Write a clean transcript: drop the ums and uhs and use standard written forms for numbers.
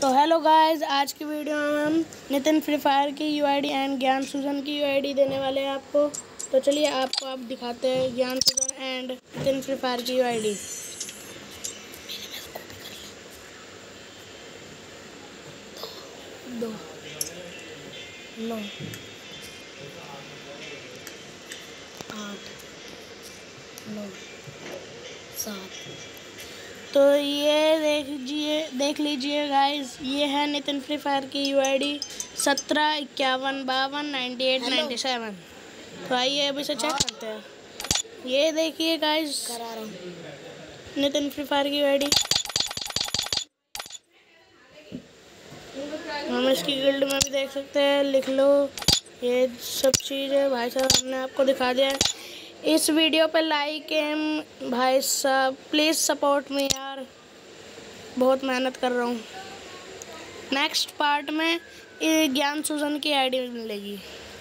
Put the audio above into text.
तो hello guys, आज की वीडियो में हम नितिन फ्री फायर की यूआईडी एंड ज्ञान सुजन की यूआईडी देने वाले हैं आपको। तो चलिए आपको आप दिखाते हैं Gyan Sujan and Nitin free fire की यूआईडी। दो नौ 8 9 7। तो ये देख लीजिए गाइस, ये है नितिन फ्री फायर की यूआईडी 17 51 52 98 97। तो आइए अभी से चेक करते हैं। ये देखिए गाइस, करा रहा हूँ नितिन फ्री फायर की यूआईडी। हम इसकी गिल्ड में भी देख सकते हैं, लिख लो ये सब चीज़ें। भाई साहब हमने आपको दिखा दिया है। इस वीडियो पे लाइक एम भाई साहब, प्लीज़ सपोर्ट मी यार, बहुत मेहनत कर रहा हूँ। नेक्स्ट पार्ट में ज्ञान सुजन की आईडी मिलेगी।